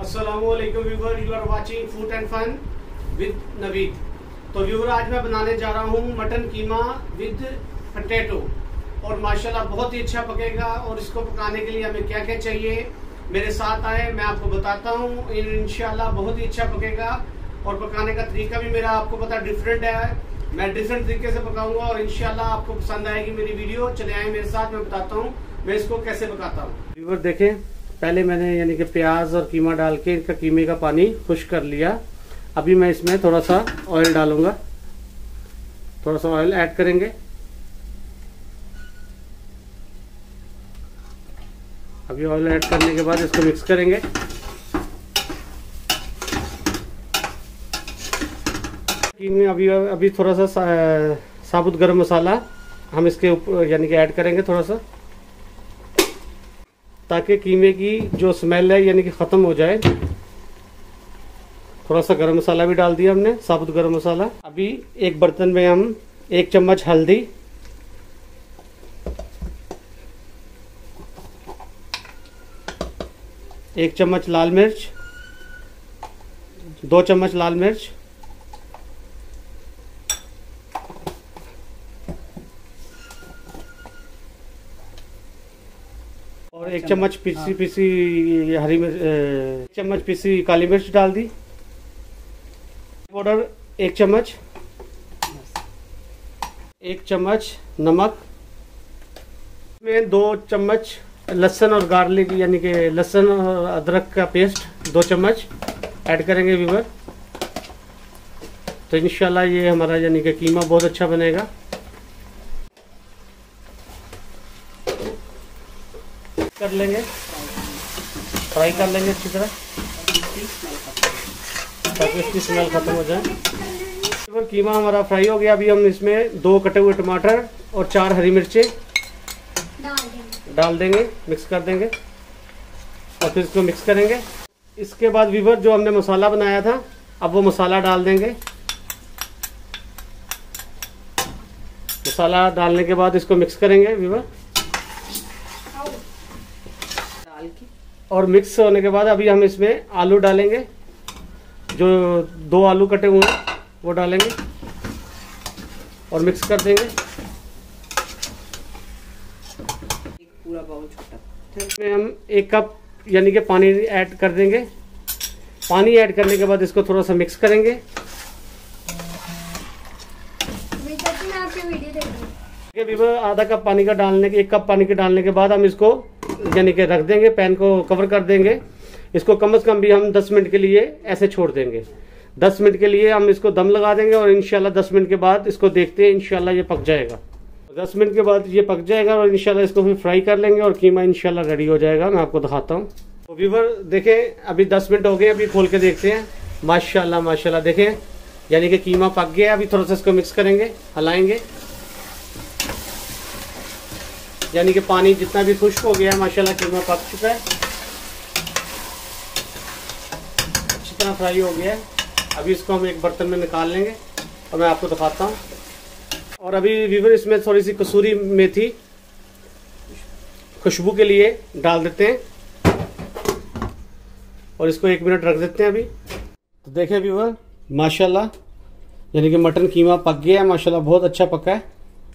अस्सलामुअलैकुम viewer, you are watching food and fun with Naveed. तो viewer, आज मैं बनाने जा रहा हूँ मटन कीमा विद पोटैटो और माशाल्लाह बहुत ही अच्छा पकेगा। और इसको पकाने के लिए हमें क्या क्या चाहिए, मेरे साथ आए, मैं आपको बताता हूँ। इंशाल्लाह बहुत ही अच्छा पकेगा और पकाने का तरीका भी मेरा आपको पता डिफरेंट है। मैं डिफरेंट तरीके से पकाऊंगा और इंशाल्लाह आपको पसंद आएगी मेरी वीडियो। चले आए मेरे साथ, मैं बताता हूँ मैं इसको कैसे पकाता हूँ। व्यूवर देखें, पहले मैंने यानी कि प्याज और कीमा डाल के इनका कीमे का पानी खुश कर लिया। अभी मैं इसमें थोड़ा सा ऑयल डालूंगा, थोड़ा सा ऑयल ऐड करेंगे। अभी ऑयल ऐड करने के बाद इसको मिक्स करेंगे। कीमे अभी थोड़ा सा साबुत गरम मसाला हम इसके ऊपर यानी कि ऐड करेंगे थोड़ा सा, ताकि कीमे की जो स्मेल है यानी कि ख़त्म हो जाए। थोड़ा सा गरम मसाला भी डाल दिया हमने, साबुत गरम मसाला। अभी एक बर्तन में हम 1 चम्मच हल्दी, 1 चम्मच लाल मिर्च, 2 चम्मच लाल मिर्च, और 1 चम्मच पिसी हरी मिर्च, 1 चम्मच पिसी काली मिर्च डाल दी। पाउडर 1 चम्मच, 1 चम्मच नमक में 2 चम्मच लहसुन और गार्लिक यानी कि लहसुन और अदरक का पेस्ट 2 चम्मच ऐड करेंगे व्यूवर। तो इंशाल्लाह ये हमारा यानी कि कीमा बहुत अच्छा बनेगा। कर लेंगे, फ्राई कर लेंगे अच्छी तरह ताकि इसकी स्मेल खत्म हो जाए। कीमा हमारा फ्राई हो गया। अभी हम इसमें 2 कटे हुए टमाटर और 4 हरी मिर्चें डाल देंगे, मिक्स कर देंगे और फिर इसको मिक्स करेंगे। इसके बाद व्यूवर जो हमने मसाला बनाया था, अब वो मसाला डाल देंगे। मसाला डालने के बाद इसको मिक्स करेंगे व्यूवर। और मिक्स होने के बाद अभी हम इसमें आलू डालेंगे, जो 2 आलू कटे हुए हैं वो डालेंगे और मिक्स कर देंगे। पूरा बाउल छोटा। इसमें हम 1 कप यानी कि पानी ऐड कर देंगे। पानी ऐड करने के बाद इसको थोड़ा सा मिक्स करेंगे। आधा कप पानी का डालने के 1 कप पानी के डालने के बाद हम इसको यानी कि रख देंगे, पैन को कवर कर देंगे। इसको कम से कम भी हम 10 मिनट के लिए ऐसे छोड़ देंगे। 10 मिनट के लिए हम इसको दम लगा देंगे और इंशाल्लाह 10 मिनट के बाद इसको देखते हैं, इंशाल्लाह ये पक जाएगा। 10 मिनट के बाद ये पक जाएगा और इंशाल्लाह इसको फिर फ्राई कर लेंगे और कीमा इंशाल्लाह रेडी हो जाएगा। मैं आपको दिखाता हूँ। तो व्यूवर देखें, अभी 10 मिनट हो गए, अभी खोल के देखते हैं। माशाल्लाह माशाल्लाह देखें यानी कि कीमा पक गया। अभी थोड़ा सा इसको मिक्स करेंगे, हिलाएंगे, यानी कि पानी जितना भी खुश्क हो गया है माशाल्लाह कीमा पक चुका है, अच्छी तरह फ्राई हो गया है। अभी इसको हम एक बर्तन में निकाल लेंगे और मैं आपको दिखाता हूँ। और अभी व्यूवर इसमें थोड़ी सी कसूरी मेथी खुशबू के लिए डाल देते हैं और इसको 1 मिनट रख देते हैं अभी। तो देखें व्यूवर, माशाल्लाह यानी कि मटन कीमा पक गया है, माशाल्लाह बहुत अच्छा पका है।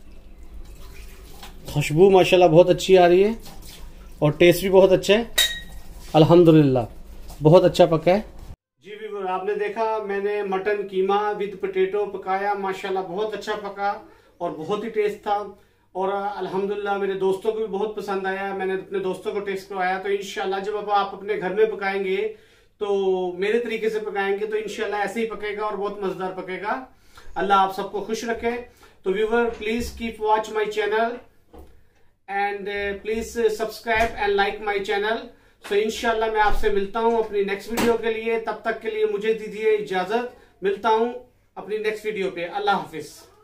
खुशबू माशाल्लाह बहुत अच्छी आ रही है और टेस्ट भी बहुत अच्छा है। अल्हम्दुलिल्लाह बहुत अच्छा पका है। जी व्यूवर, आपने देखा मैंने मटन कीमा विद पोटैटो पकाया, माशाल्लाह बहुत अच्छा पका और बहुत ही टेस्ट था। और अल्हम्दुलिल्लाह मेरे दोस्तों को भी बहुत पसंद आया। मैंने अपने दोस्तों को टेस्ट करवाया। तो इंशाल्लाह जब आप अपने घर में पकाएंगे तो मेरे तरीके से पकाएंगे तो इंशाल्लाह ऐसे ही पकेगा और बहुत मजेदार पकेगा। अल्लाह आप सबको खुश रखे। तो viewer, please keep watch my channel and please subscribe and like my channel। so इंशाल्लाह मैं आपसे मिलता हूँ अपनी नेक्स्ट वीडियो के लिए। तब तक के लिए मुझे दीजिए इजाजत। मिलता हूँ अपनी नेक्स्ट वीडियो पे। अल्लाह हाफिज।